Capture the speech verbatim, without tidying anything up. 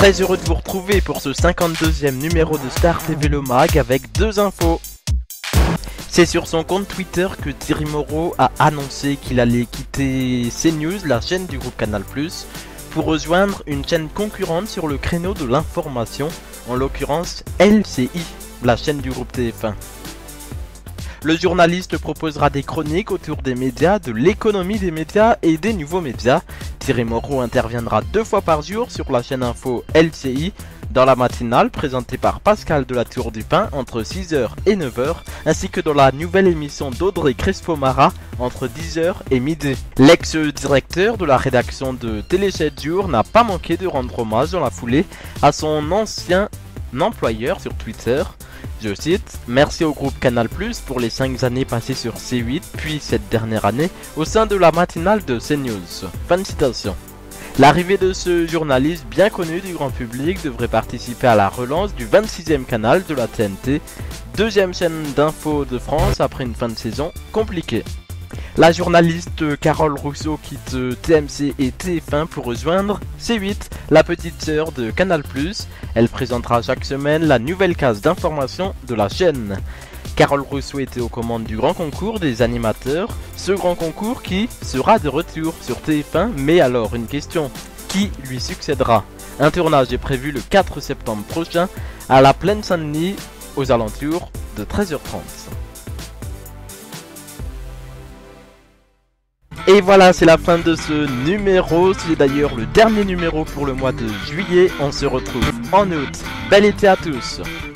Très heureux de vous retrouver pour ce cinquante-deuxième numéro de Star T V Le Mag avec deux infos. C'est sur son compte Twitter que Thierry Moreau a annoncé qu'il allait quitter CNews, la chaîne du groupe Canal plus, pour rejoindre une chaîne concurrente sur le créneau de l'information, en l'occurrence L C I, la chaîne du groupe T F un. Le journaliste proposera des chroniques autour des médias, de l'économie des médias et des nouveaux médias. Thierry Moreau interviendra deux fois par jour sur la chaîne info L C I, dans la matinale présentée par Pascal de la Tour du Pin entre six heures et neuf heures, ainsi que dans la nouvelle émission d'Audrey Crespo-Mara entre dix heures et midi. L'ex-directeur de la rédaction de Télé sept jours n'a pas manqué de rendre hommage dans la foulée à son ancien employeur sur Twitter. Je cite, « Merci au groupe Canal plus pour les cinq années passées sur C huit, puis cette dernière année au sein de la matinale de CNews. » Fin de citation. L'arrivée de ce journaliste bien connu du grand public devrait participer à la relance du vingt-sixième canal de la T N T, deuxième chaîne d'info de France après une fin de saison compliquée. La journaliste Carole Rousseau quitte T M C et T F un pour rejoindre C huit, la petite sœur de Canal plus. Elle présentera chaque semaine la nouvelle case d'information de la chaîne. Carole Rousseau était aux commandes du grand concours des animateurs, ce grand concours qui sera de retour sur T F un, mais alors une question, qui lui succédera? Un tournage est prévu le quatre septembre prochain à la Plaine Saint-Denis aux alentours de treize heures trente. Et voilà, c'est la fin de ce numéro, c'est d'ailleurs le dernier numéro pour le mois de juillet, on se retrouve en août. Bel été à tous!